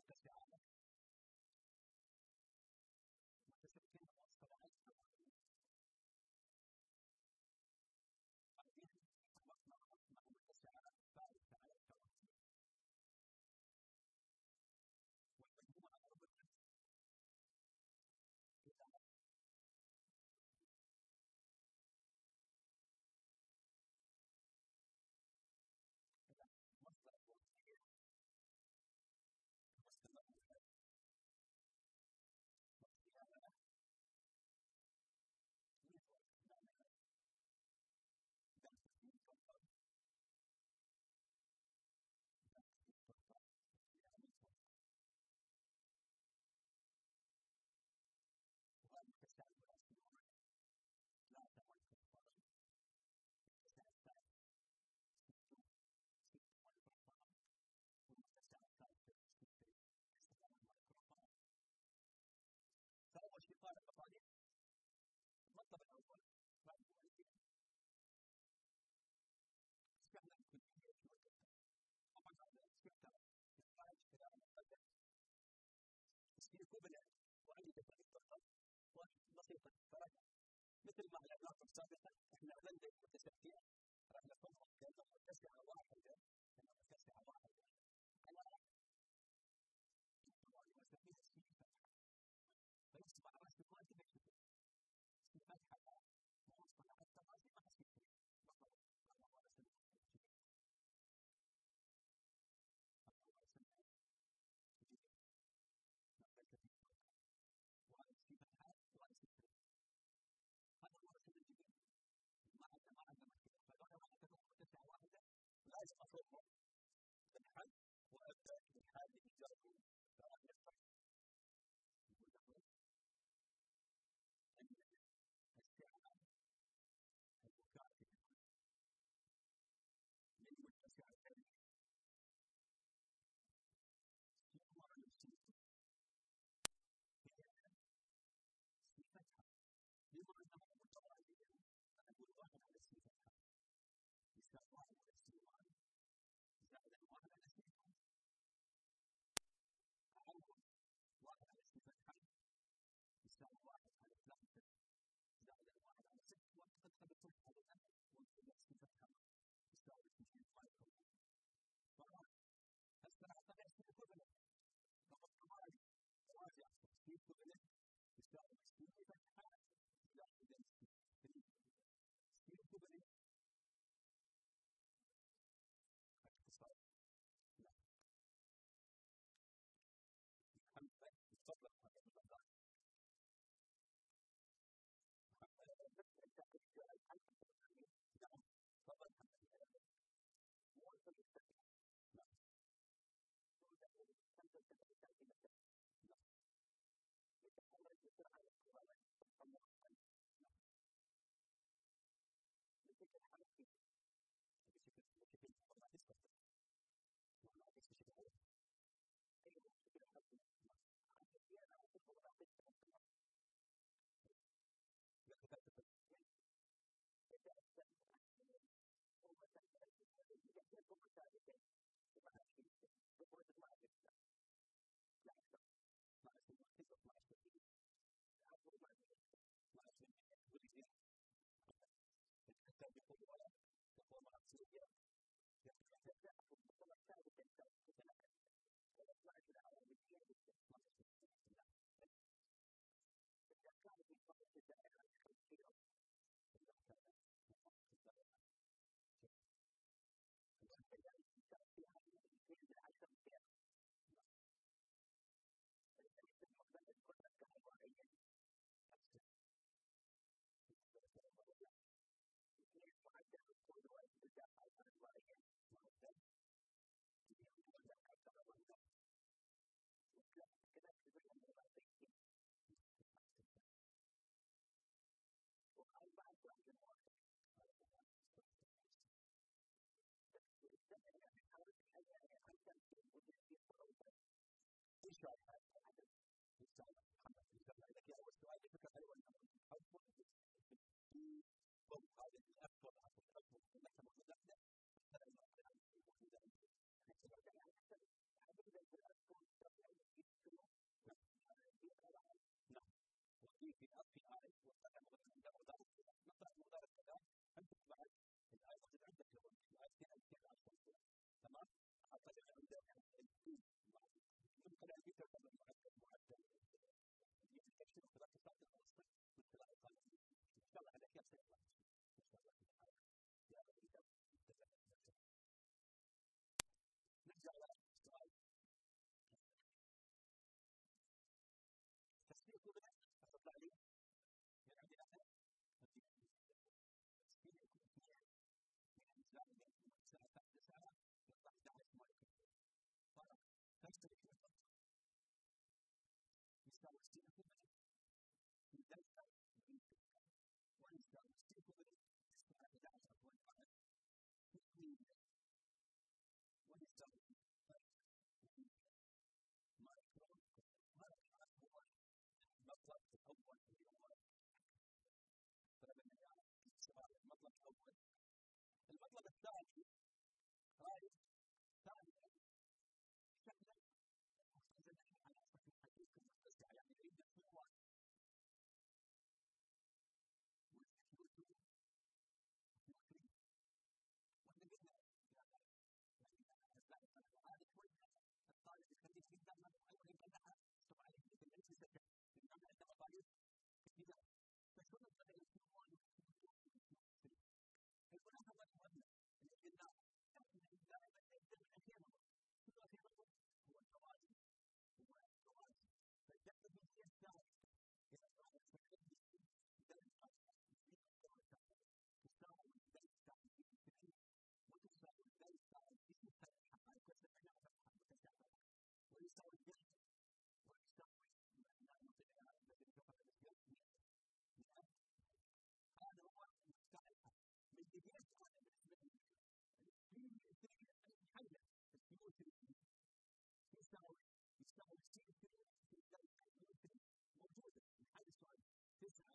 متسعة متسكنة مستوعبة بعدين مع متسعة ثالثة على التوازي والمجموعة أربعة إذا مصدر وظيفي مستمر وصيانة نتورك معناها داخل نتورك وهذا متساعد والأسنان لا تعمل في الفرق متساعد ثالث ست والفرق والمتساعد ثالث ست استخدام الميكروفون فأول شيء طالب مطالب المطلب الأول بعد الوالدين استخدام كلية الوالدين طبعا هذا استخدام يحتاج إلى مقدم تسجيل كوبلة وعندك طريقة بسيطة فرق مثل ما العلاقة السابقة احنا عندنا متسابقين راح نفرق كأنه متسعة واحدة على الطوالي وسميها سي فتحة فيصبح راس الوالد بيشوفه سي فتحة موصل على التوازي مع سي فتحة مثلا الله رسمه الله رسمه نقلت في فتحة وهذا سي فتحة وهذا سي فتحة هذا هو رسم الجديد ما عندنا مشكلة فلو واحد تكون متسعة واحدة لازم أفرقهم بالحل وأبدأ بالحل الإيجابي فراح نفتح نقول لكم أن السعة المكافئة من متسعتين يقوى على السيف هي سي فتحة بما أنه متوازيا نقول واحد على سي فتحة يساوي واحد على سي واحد زائد واحد على سي واحد أعوض واحد على سي فتحة يساوي واحد على ثلاثة زائد واحد على ست وانتقل خليتهم على الأمل وانتقل سي فتحة يساوي 2 مايكرو فرق هسه راح أطلع سي كوبلة ضغط طوالي راجع سي كوبلة يساوي سي فتحة زائد سي كوبلة اختصار لا محمد يتصرف هذا المبلغ محمد نعم طبعا مو لا إن شاء الله إن شاء الله محمد لك يا أول سؤال فكرة حلوة أنه أول هذا الأكبر أكبر لك موجودة عندنا ترى إنه موجودة عندنا طلع مقدار كذا، نطلع مقدار كذا، عندك بعد الآية موجود عندك لو الآية فيها كذا عشان كذا، تمام؟ أطلع عندك من خلال الميتر طبعا معدل اللي تكتشف خلال ساعة الموصل من خلال القلم. إن شاء الله على كيف سيطلع إن شاء الله في الحال في هذا الكتاب نرجع على السؤال. تسبيح كبرى أطلع لي من عندنا احنا تسبيح يكون اثنين من الإسلام من الساعة 9 يطلع 11 مولكيول فرق 5 كيلو يساوي سين كبرى في دلتا في ويساوي سين كبرى الساعة 11.1 في كيلو ويساوي مايكرون. هذا هو المطلب الأول اللي هو طلبنا إياه السؤال. المطلب الأول. المطلب الثاني هاي ثانيا شكلا مختزنة على أساس الحديث المتسع يعني نريد القوة والكيوتو والكيوتري والنقلة يعني هذا شوية الطالب يخليك جدا ما أيضا يبلعها طبعا يجب أن يجب سكة إنما عند مطالب كثيرة فشنو بدأ الكيوان والكيوتو والكيوتري. الملاحظة المهمة اللي قلناها احنا دائما نبدأ من أخير نظر. كل أخير نظر هو التوازي هو التوازي. فالدقة الجنسية الثابتة إذا كانت تحدي دلتا في الدلتا تساوي دلتا في 2 وتساوي دلتا في 6 حقائق سمعناها فتحة متساوية ويساوي دلتا ويساوي الذي كفر الاسياد 100. هذا هو المستعد من جديد ولا بالنسبة لي في الحل الكيوتري يساوي سي 3 في دلتا كيوتري موجودة. الحل السؤال 9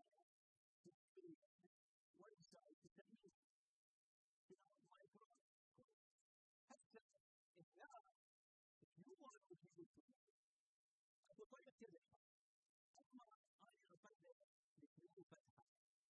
ويساوي 90 كيلو مايكرون. هسه إثناء كيو1 وكيو2 أبو طيب ترجع أما أنا أفرق لكيو فتحة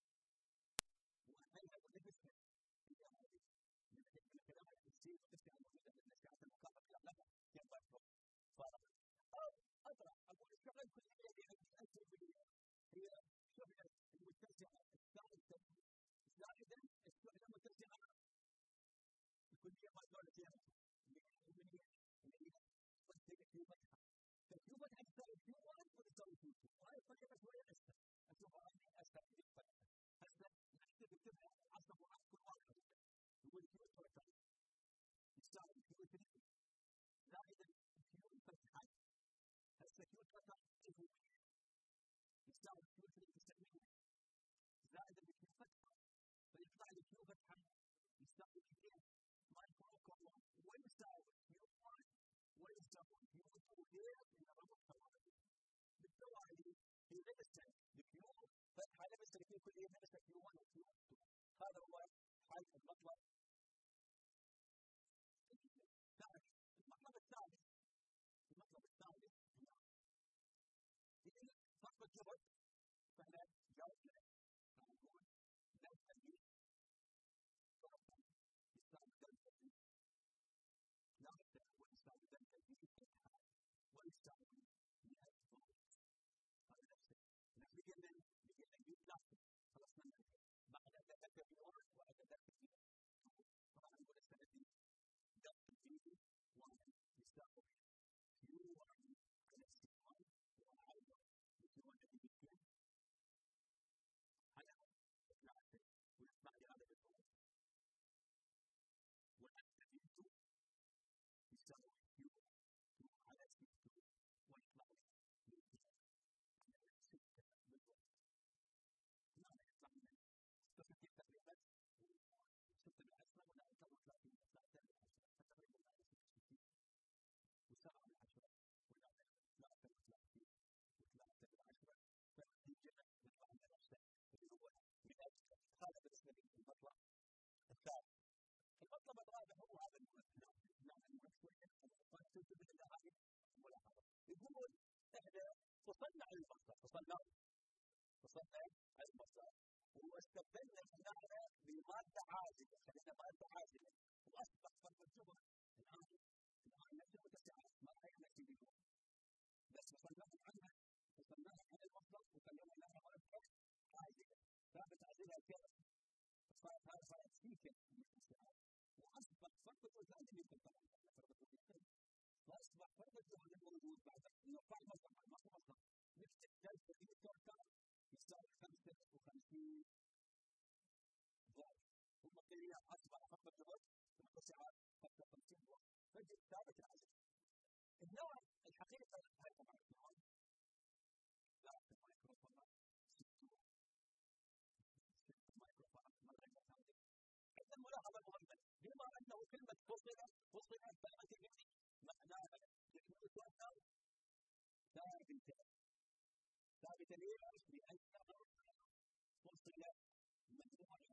وأنا أقول لك اسمه هي هذه من الكلام الإنجليزي وتفتح الموجودة من النشاط المقابل في الأعلام كيف بفرق فرق أو أطرح أقول الشغلة الكلية اللي عندي أنت هي شغلة المتسعة الثالثة زائدا الشغلة المتسعة الكلية ما دولة فيها اللي هي تفضل كيو فتحة. فكيو فتحة تساوي كيو 1 وتساوي كيو 2 وهي الطريقة شوية أسهل. أشوفها أني أسهل في الطريقة. هسه نحسب الكفة 10 مرات كل واحد يقول كيو فتحة يساوي كيو 3 زائدا كيو فتحة. هسه كيو فتحة يساوي كيو 3 90 زائدا كيو فتحة فيطلع لي كيو فتحة يساوي 2 مايكرون ويساوي كيو 1 ويساوي كيو 2 ليه؟ لأن الرقم توازي. بالتوالي هي لبست الكيو فتحة لبست الكيو كلية لبست كيو 1 وكيو 2. هذا هو حل المطلب الثاني. المطلب الثالث هي فرق الجهد. فاحنا جاوبنا فنقول دلتا دي يساوي دلتا دي لاحظة ويساوي دلتا دي فتحة ويساوي 100 فولت. هذا نفسه قلنا نجيب لاحظة خلصنا منها بعد دلتا في 1 وبعد دلتا في 2 طبعا نقول السنة دي دلتا في 1 يساوي كيو 1 على سي 1 وعلى كيو 1 الذي بالكيو على 12 ويطلع لي هذا بالضبط ودلتا في 2 يساوي كيو 2 على سي 2 ويطلع لي 6 بالضبط. هنا يطلع لنا 66 تقريبا 6 من 10 ولا 33 يطلع 10 فتقريبا على 66 و7 من 10 ولا 33 و3 من 10 فالنتيجة يطلع لنا نفسه اللي هو 100. هذا بالنسبة للمطلب الثالث. المطلب الرابع هو هذا المهم شوية تنتبه إلى هذه الملاحظة. يقول احنا وصلنا على المطلب وصلنا وصلنا المصدر واستبدلنا المعنى بمادة عازلة، خلينا مادة عازلة واصبح فرق الجهد الان نفس المتسعات ما راينا نفس اليوم بس وصلناهم عنها وصلناها عن المصدر وخلينا لها مادة عازلة ثابت عازلها كيف؟ صارت هذا صارت سيكل المتسعات واصبح فرق الجهد لازم يكون طبعا فرق الجهد واصبح فرق الجهد الموجود بعد انه قاع مصدر مع مصدر نكتب دلتا في توتال يساوي 55 فولت والمقياس اصبح فرق الجهد المتسعات 55 فولت فجد ثابت العزم. النوع الحقيقه هاي طبعا النوع لا المايكروفون 6 مايكروفون ما غيرت هذه. عند الملاحظه المهمه بما انه كلمه فصلت ثابته معناها يكون توتال ثابته ليه؟ لانها فصلت مجموعه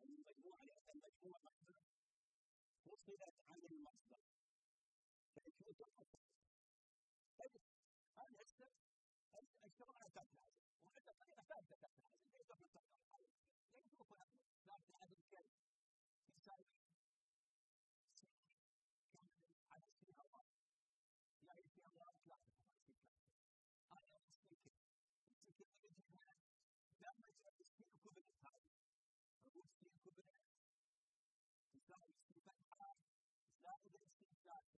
فصلت عن المصدر فيكون توتال. طيب هذا هسه الشغل على ثابت العزم وعندنا طريقه ثابته ثابت العزم ليش تفرق ثابت العزم؟ لان شوف ثابت العزم كيف يساوي سي كامل على سي الله يعني سي الله 3 هذا هو السي كيف نجيبها لما جاء السي كوبلت هذه نقول سي كوبلت تساوي سي فتحه زائد سي ثالثه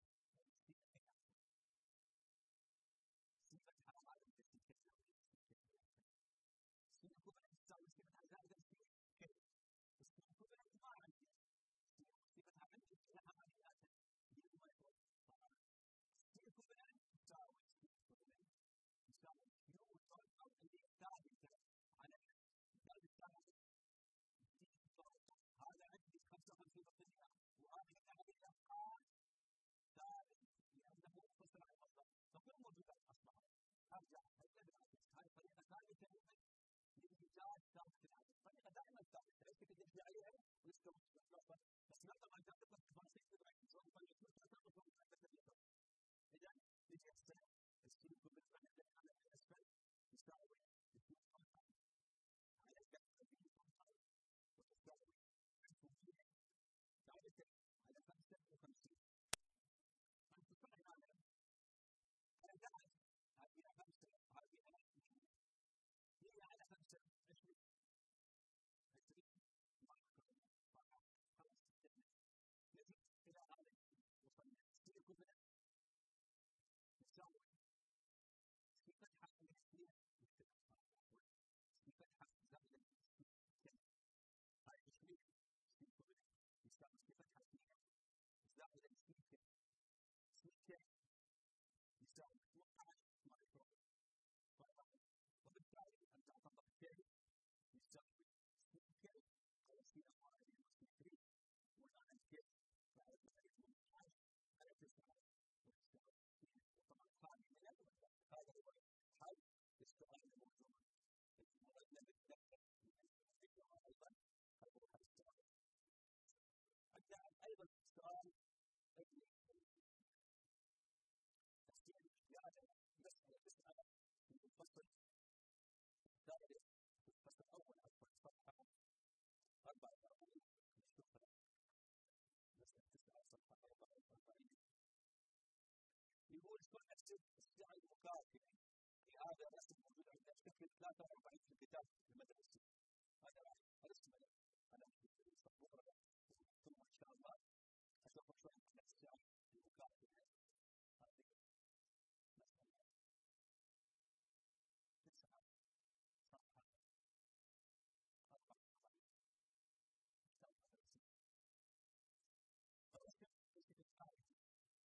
سي فتحه هذا سي تساوي سي كوبلت تساوي سي فتحه زائد سي كيف السي كوبلت ما عندي سي فتحه عندي لها عملياتها طبعا سي كوبلت تساوي سي كوبلت يساوي كيو توتال اللي ثابته على الثابت الثابت هذا عندي 55% وهذه العمليه قال ثابت لانه منفصل عن المصدر فكل موجودات اصبحت ارجع هذه بالعكس هذه طريقه ثابته لايجاد ثابت العدد طريقه دائما ثابته ليس ترجع عليها ويستوي بس نقدر ان نعتبر تفاصيل سواء كان يكون ثابت او ثابت اذا نجي هسه السلوك بالفعل على الاسفل يساوي على الكتف وتساوي ثابته على 55 فانتصار هذا على قاعد هذه على 5 وهذه على 20 هي على 25 خلاص نجي الى هذا وصلنا السلوك بالفعل يساوي في فتحة الاختيار في فتحة زائد هاي تشريح يساوي في فتحة زائد سيكا يساوي 12 مايكرو وبالتالي أنت أطبق كي يساوي سيكا على سي أمارة وسي 3 والآن كي بعد ما يكون 12 على 9 وتساوي وطبعا هذه من هذا هو حل السؤال الموجود المغلب الدقة أيضا هذا هو حل السؤال. عندنا أيضا سؤال تفسير الإجابة مسألة تسأل في الفصل الثالث الفصل الأول أول صفحة 44 نشوفها مسألة تسأل صفحة 44 يقول شلون أكتب السعر المكافئ في هذا الرسم موجود عندنا بشكل 43 في الكتاب المدرسي هذا الرسم أنا بكرة ثم إن شاء الله أشوف شلون أكتب السعر المكافئ هذه مسألة 9 صفحة 44 كتاب المدرسي الرسم بشكل آلي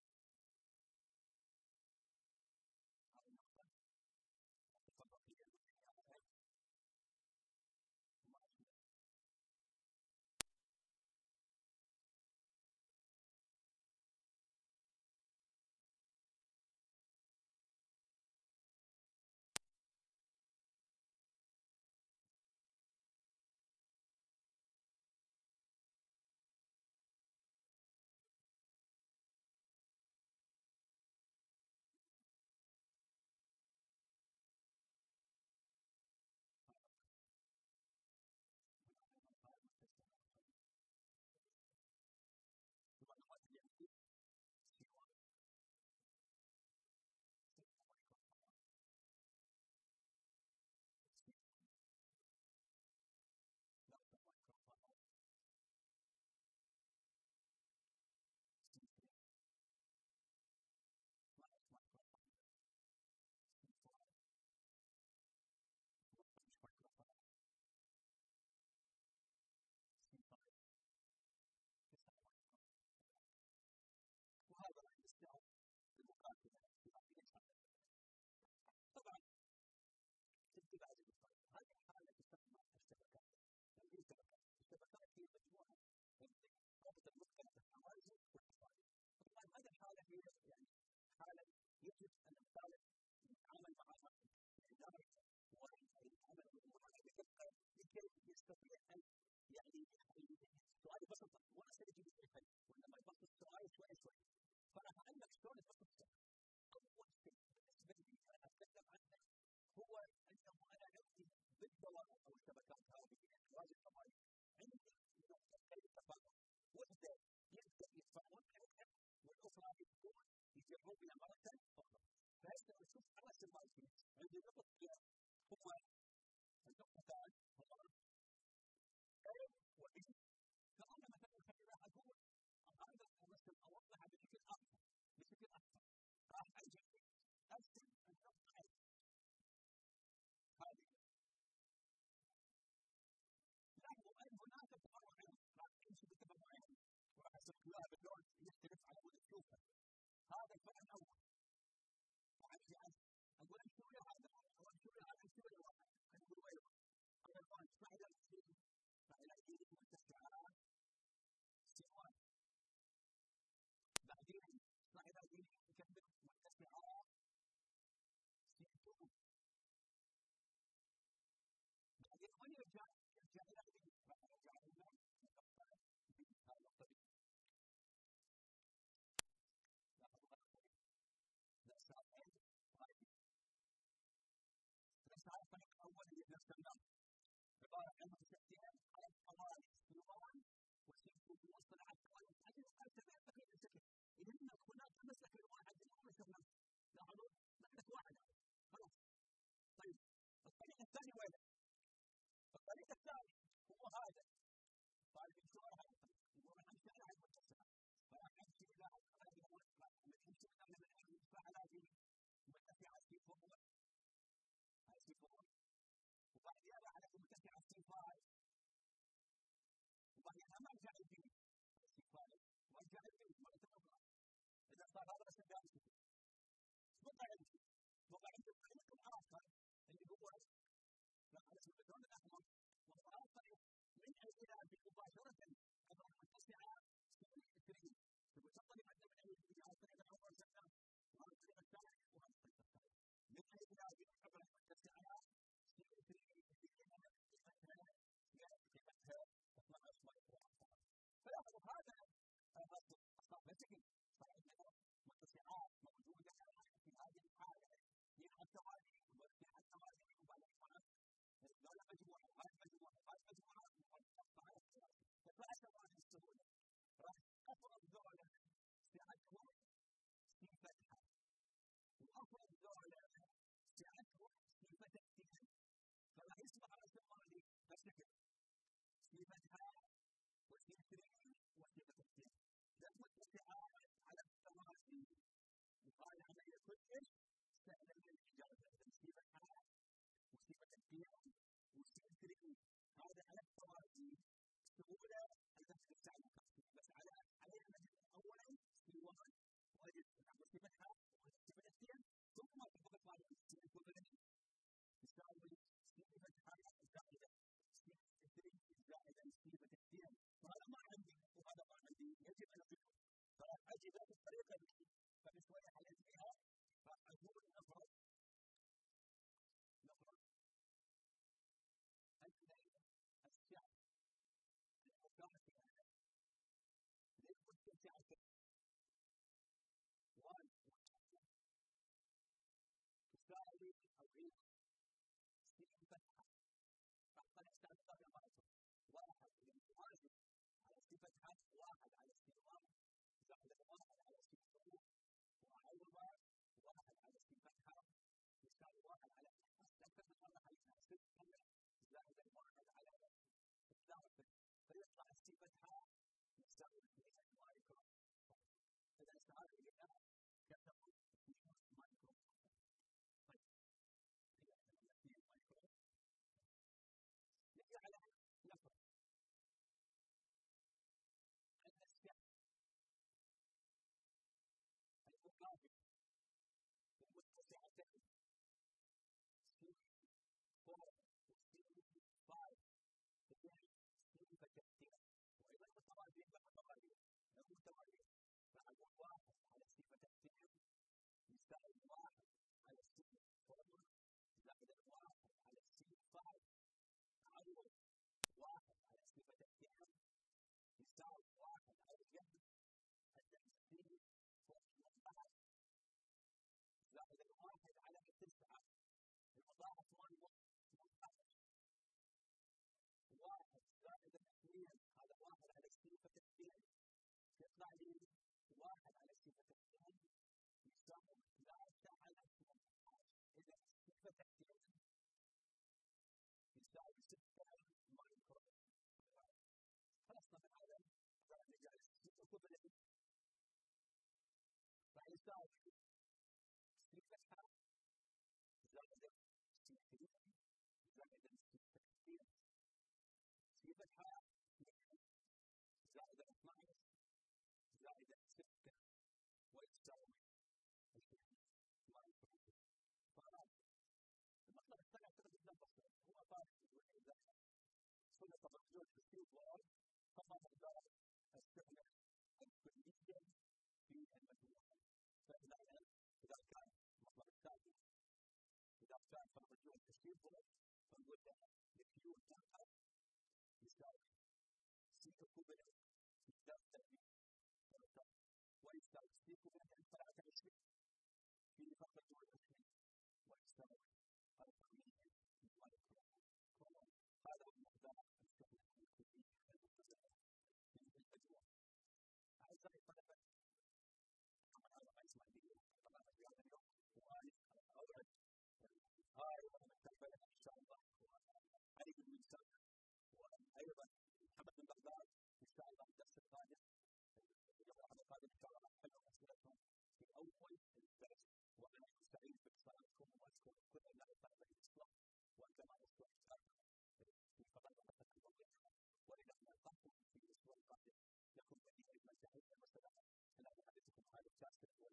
هذه النقطة الطبقية المحيطة يجب أن الطالب يتعامل معها بعناية ويتعامل معها بدقة لكي يستطيع أن يعني السؤال يبسط ولا سيجي بالحل وإنما يبسط السؤال شوي شوي. فأنا أعلمك شلون تبسط السؤال. أول شيء بالنسبة لي أنا أتكلم عنه هو أنه أنا عندي بالدوائر أو الشبكات هذه الواجب الطبيعي عندي نقطتين تفاعل، وحدة يبدأ يتفاعلون بها والأخرى يجرون بها مرة أخرى. فهسه نشوف على سبيل عندي نقطتين هو النقطتان هما A و B. فأنا مثلا خليني أقول هذا الرسم أوضحه بشكل أكثر. راح أجي أرسم النقطة A هذه. لاحظوا أن هناك تفاعل راح أمشي باتجاه معين وراح أسوي لها باللون يختلف على مود تشوفه. هذا الفعل الأول. وعندي أقول أمشي ويا هذا أو أمشي ويا هذا أمشي ويا واحد. أنا أقول ويا أنا الآن فعل الأيدي متسعة سواء بعدين فعل الأيدي نكمل متسعة سيتو. بعدين وين يرجع إلى الأيدي راح يرجع إلى النقطة B. هاي النقطة B. لاحظوا النقطة B. نفسها A وهاي B. نفس هذا الطريق الأول اللي رسمناه عبارة عن متسعتين على التوالي C1 وC2 بوصل على التوالي. بعدين أرتفع بقية الشكل. إذا هناك مسلك واحد اللي هو رسمناه. لاحظوا مسلك واحد خلاص. طيب الطريق الثاني وين؟ الطريق الثاني هو هذا. طالب يشوف هذا الطريق يقول أنا أمشي على المتسعة فراح أمشي إلى هذه أمشي من المدفع هذه متسعة C4 هاي C4 وبعدين راح على المتسعة C5 وبعدين هم ارجع البي C5 وارجع البي مرة أخرى. إذا صار هذا بس الجانب الشكل. بقى عندي الطريق الآخر اللي هو لا على اسم اللون الأحمر وهو هذا الطريق من A إلى B مباشرة عبر المتسعة C3. تقول تفضل يقدم من A إلى هذا الطريق الأول سنة وهذا الطريق الثاني وهذا الطريق الثالث. من A إلى B عبر المتسعة C3 قيمتها 12 مايكرون. فلاحظوا هذا الرسم أصبح بشكل صار عندنا متسعات موجودة في هذه الحالة هي على التوالي وهي على التوالي وبعدين هذا مجموعة وهذه مجموعة وهذه مجموعة ومقطعة على التوالي. فعشان هذه السهولة راح أفرض ذولا سعتهم في فتحة وأفرض ذولا سعتهم في فتحتين. فراح يصبح الرسم هذه بشكل في فتحة وفي 3 وفي فتحتين. المتسعات على التوازي وقال عملية كلش سهلة للإجابة. في فتحة وفي فتحتين وفي 3 هذا على التوازي سهولة أيضا تستعمل بس على المجال أولا في 1 وأجد في فتحة وفي فتحتين ثم تضغط على الكوفلني تساوي في فتحة زائدة في 3 زائدة في فتحتين. وهذا ما عندي وهذا ما عندي يجب أن أفكر. فراح أجد الطريقة اللي فبشوية حليت بها راح أقول نفرض أن السعر المكافئة للمتسعتين 1 و 2 تساوي أو هي في فتحة. فأقل استعملها بمعنى واحد يوازن على سي فتحة واحد على سي 1 زائد واحد على سي 2 وعوضا واحد على سي فتحة يساوي واحد على أكثر من مرة حلتها 6 زائد واحد على 11 فيطلع سي فتحة يساوي 2 مايكرون. إذا استعار إلينا كتبوا 2 مايكرون. طيب هي 2 مايكرون نجي على نفرض أن السعر المكافئ للمتسعتين C4 و C5 هي C فتحتين وأيضا 9 المضاعف مال 18 1 زائد 2 هذا 1 على سيفة 2 يطلع لي 1 على سيفة 2 يساوي 3 على 18 إذا سيفة 2 يساوي 6 مايكرو. خلصنا من هذا نرجع للسيفة كوفلنت راح يساوي سي فتحة زائد سي 3 زائد سي 2 سي فتحة 2 زائد 12 زائد 6 ويساوي 20 مايكرو فاراد. المطلب الثاني اعتقد جدا بسيط هو فارق يقول اذا سلط الرجل في السي بورد فما مقدار السهل الكلية في المجموعة. فإذا كان المطلب الثاني إذا كان فرق الجهد في السي بورد فنقول له الكيو تاعها يساوي سي كوبلنت دلتا في ويساوي سي كوبلنت 23 في فرق الجهد 20 ويساوي 400 مايكرو كولوم. هذا هو مقدار السهل الكلي المتزايد في المجموعة. أعزائي الطلبة طبعا هذا ما يسمع لي طبعا في هذا اليوم وأنا أوعد هاي التربية إن شاء الله وعلي بن ويسام وأيضا محمد بن بغداد إن شاء الله الدرس القادم اليوم القادم إن شاء الله حلوا أسئلتهم في أول الدرس. وأنا سعيد باتصالاتكم وأشكر كل الطلبة الإسلام وكما أشكر في فضل محبة الله وإلى أن نلقاكم في الأسبوع القادم. لكم مني أجمل تحية وسلام على محبتكم خالد جاسر.